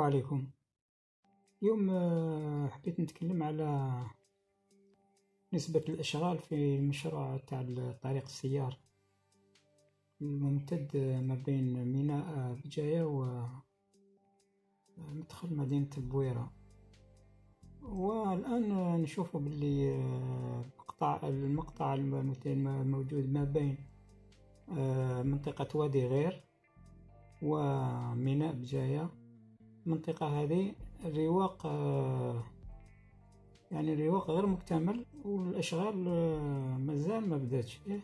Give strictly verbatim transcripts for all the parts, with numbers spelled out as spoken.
عليكم. اليوم آه، حبيت نتكلم على نسبة الأشغال في المشروع تاع طريق السيار الممتد ما بين ميناء بجاية ومدخل مدينة البويرة. والآن نشوف باللي المقطع المقطع الموجود ما بين منطقة وادي غير وميناء بجاية، المنطقة هذه الرواق يعني الرواق غير مكتمل والأشغال مازال ما بداتش فيه.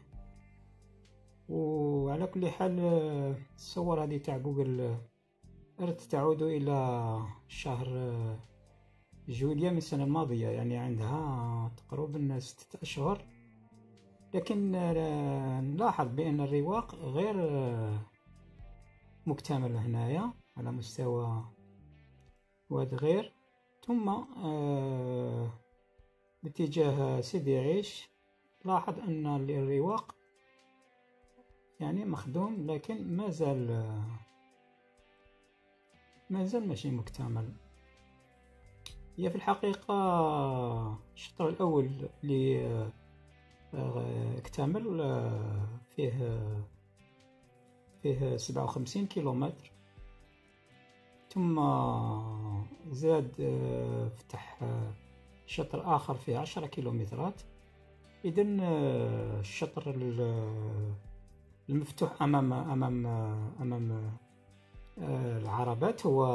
وعلى كل حال الصور هذه تاع جوجل أردت تعود إلى شهر جويلية من السنة الماضية، يعني عندها تقريبا ستة أشهر، لكن نلاحظ بأن الرواق غير مكتمل هنايا على مستوى وادي غير، ثم آه باتجاه سيدي عيش لاحظ أن الرواق يعني مخدوم، لكن ما زال ما زال ماشي مكتمل. هي في الحقيقة الشطر الأول اللي اكتمل فيه فيه سبعة وخمسين كيلومتر، ثم زاد فتح شطر آخر فيه عشرة كيلومترات. إذن الشطر المفتوح أمام أمام أمام العربات هو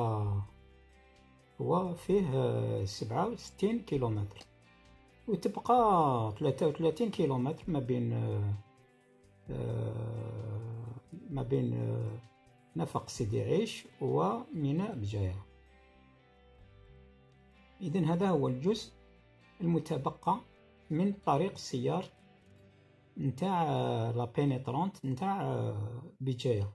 هو فيه سبعة وستين كيلومتر، وتبقى ثلاثة وثلاثين كيلومتر ما بين ما بين نفق سيدي عيش وميناء بجاية. إذن هذا هو الجزء المتبقى من طريق السيار نتاع لا بينيترونت نتاع بجاية.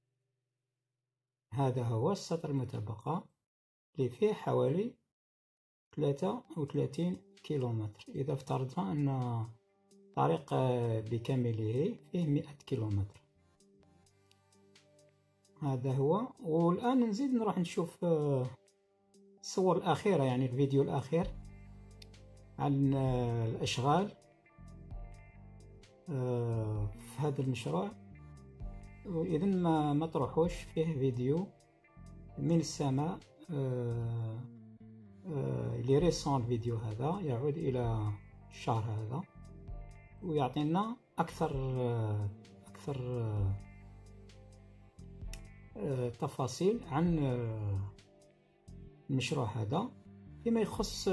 هذا هو السطر المتبقى اللي فيه حوالي ثلاثة وثلاثين كيلومتر، إذا افترضنا أن طريق بكامله فيه مئة كيلومتر. هذا هو. والآن نزيد نروح نشوف الصور الأخيرة، يعني الفيديو الأخير عن الأشغال في هذا المشروع. وإذن ما, ما تروحوش، فيه فيديو من السماء لي ريسون. الفيديو هذا يعود إلى الشهر هذا ويعطينا أكثر أكثر تفاصيل عن المشروع هذا فيما يخص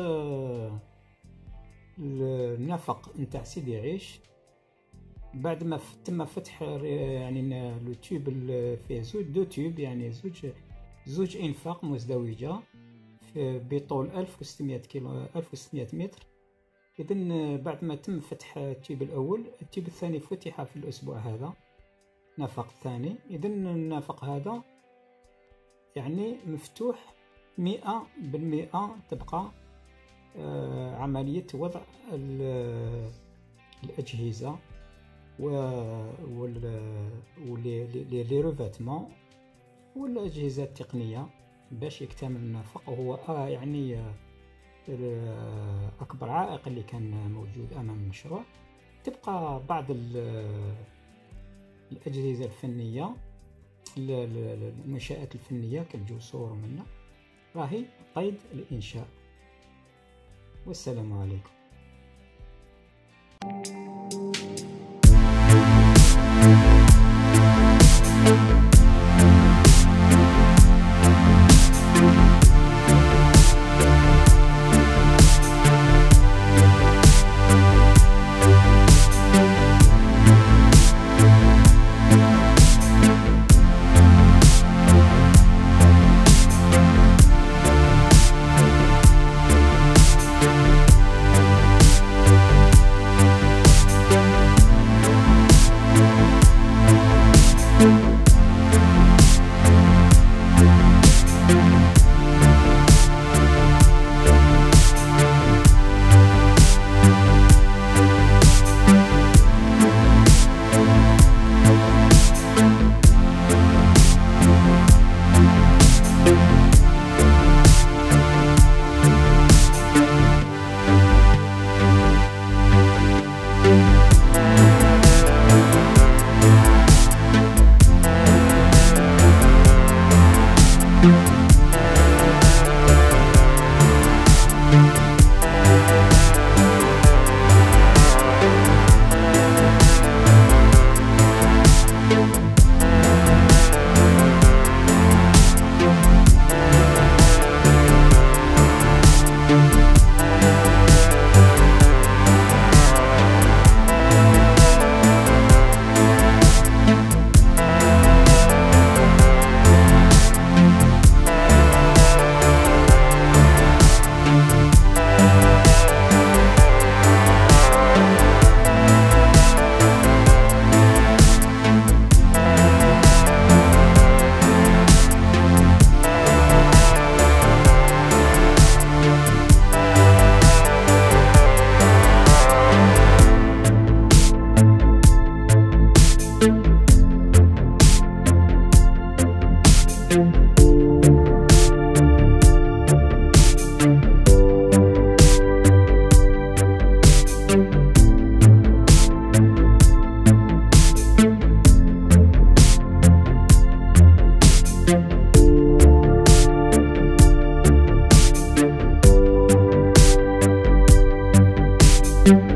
النفق نتاع سيدي عيش. بعد ما تم فتح يعني لو تيوب فيه زوج دو تيوب، يعني زوج زوج انفاق مزدوجة بطول ألف وستمائة كيلو ألف وستمائة متر. إذن بعد ما تم فتح التيوب الأول، التيوب الثاني فتح في الأسبوع هذا، نفق الثاني. إذن النفق هذا يعني مفتوح مئة بالمئة. تبقى آه عملية وضع الأجهزة ولي روفاتمون والأجهزة التقنية باش يكتمل النفق. وهو آه يعني آه أكبر عائق اللي كان موجود أمام المشروع. تبقى بعض الأجهزة الفنية، المنشآت الفنية كالجسور ومنها راهي قيد الإنشاء. والسلام عليكم. السلام.